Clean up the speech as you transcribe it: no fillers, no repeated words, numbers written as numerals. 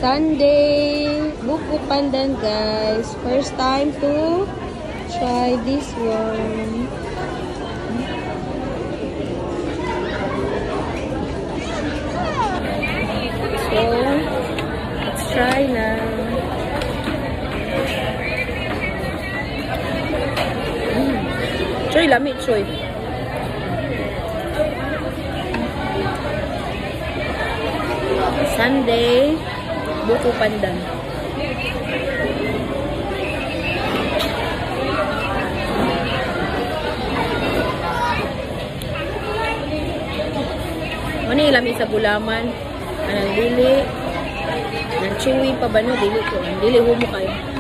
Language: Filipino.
Sundae Buko Pandan, guys. First time to try this one. So, let's try na. Choy, lamig, choy. Sundae Buko Pandan. Ano yung lamig sa gulaman? Anong dili? Nang chewy pa ba no? Dili ko. Dili humo kayo.